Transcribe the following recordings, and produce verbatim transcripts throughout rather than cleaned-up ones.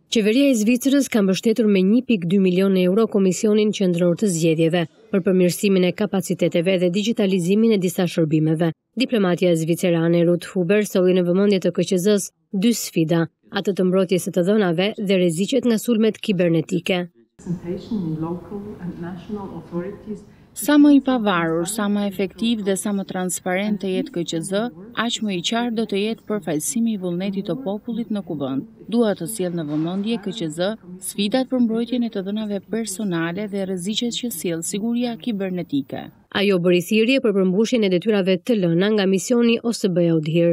Qeveria e Zvicrës ka mbështetur me një pikë dy milion euro Komisionin Qendror të Zgjedhjeve për përmirësimin e kapaciteteve dhe digitalizimin e disa shërbimeve. Diplomatja zvicerane Ruth Huber solli në vëmendje të K Q Z-s dy sfida, atë të mbrojtjes së të dhënave dhe rreziqet nga sulmet kibernetike. Sa më i pavarur, sa më efektiv dhe sa më transparent të jetë K Q Z, aq më i qartë do të jetë përfaqësimi i vullnetit të popullit në kuvend. Dua të sjell në vëmendje K Q Z sfidat për mbrojtjen e të dhënave personale dhe rreziqet që sjell siguria kibernetike. Ajo bëri thirrje për përmbushjen e detyrave të lëna nga misioni O S B E ODHIR.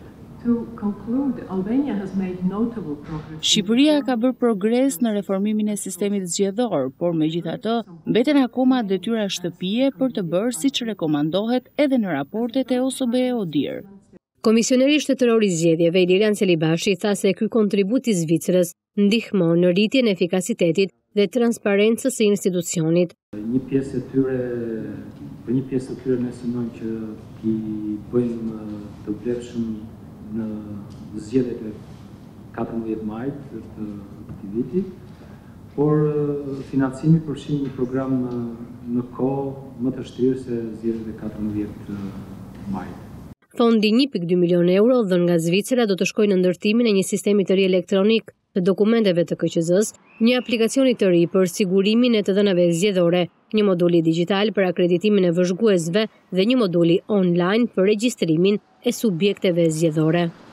Shqipëria ka bërë progres në reformimin e sistemit zgjedhor, por megjithatë mbeten akoma detyra shtëpie për të bërë siç rekomandohet edhe në raportet e O S B E ODHIR. Komisioneri shtetëror i zgjedhjeve Ilirian Celibashi tha se ky kontribut i Zvicrës ndihmon në rritjen e efikasitetit dhe transparencës së institucionit. Një pjesë e tyre, për një pjesë e tyre ne synojmë që i bëjmë të vlefshëm në zgjedhjet e katërmbëdhjetë majit të këtij viti, por financimi përfshin një program në kohë më të vështirë se zgjedhjet e katërmbëdhjetë majit. Fondi një pikë dy milion euro dhënë nga Zvicra do të shkojë në ndërtimin e një sistemi të ri elektronik të dokumenteve të K Q Z-s, një aplikacioni të ri për sigurimin e të dhënave zgjedhore, një moduli digjital për akreditimin e vëzhguesve dhe një moduli online për regjistrimin e subjekteve zgjedhore.